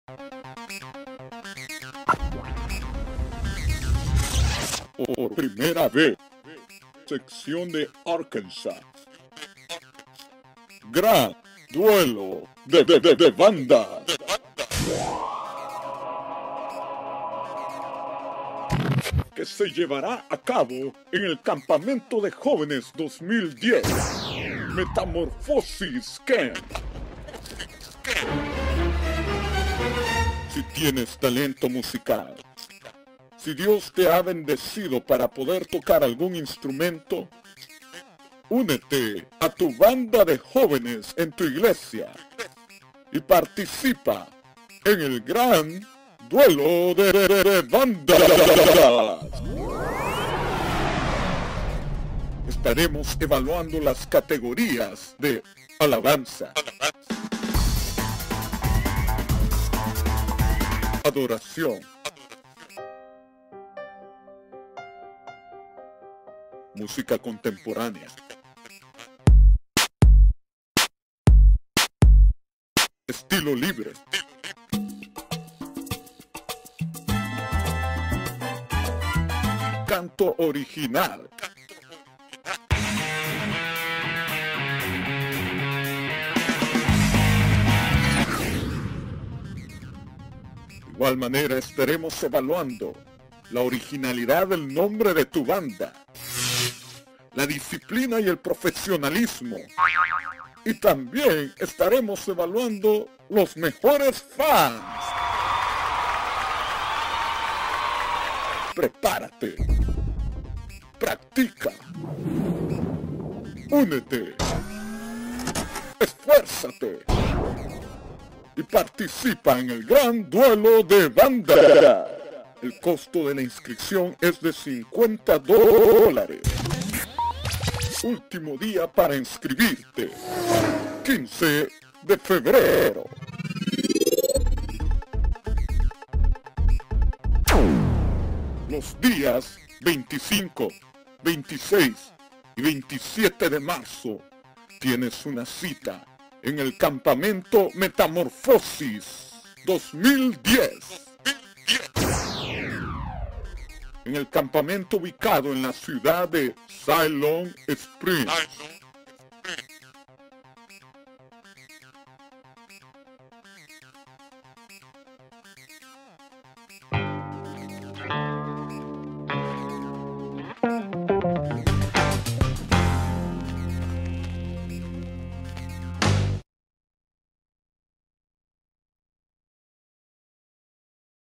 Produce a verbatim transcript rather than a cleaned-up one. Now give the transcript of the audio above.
Por primera vez, sección de Arkansas. Gran duelo de, de, de, de bandas. Que se llevará a cabo en el Campamento de Jóvenes dos mil diez. Metamorfosis Camp. Si tienes talento musical, si Dios te ha bendecido para poder tocar algún instrumento, únete a tu banda de jóvenes en tu iglesia y participa en el gran duelo de, de, de, de bandas. Estaremos evaluando las categorías de alabanza, adoración, música contemporánea, estilo libre, canto original, de igual manera estaremos evaluando la originalidad del nombre de tu banda, la disciplina y el profesionalismo, y también estaremos evaluando los mejores fans. Prepárate, practica, únete, esfuérzate y participa en el gran duelo de banda. El costo de la inscripción es de cincuenta dólares. Último día para inscribirte, quince de febrero. Los días veinticinco, veintiséis y veintisiete de marzo tienes una cita en el Campamento Metamorfosis dos mil diez. En el campamento ubicado en la ciudad de Siloam Springs.